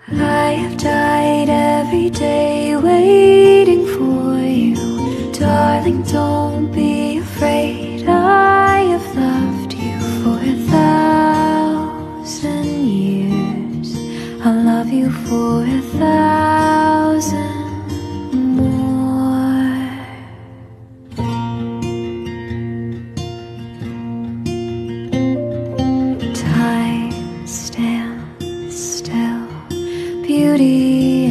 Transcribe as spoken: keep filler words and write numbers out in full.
I have died every day waiting for you. Darling, don't be afraid. I have loved you for a thousand years. I'll love you for a thousand more. Time stands still. Beauty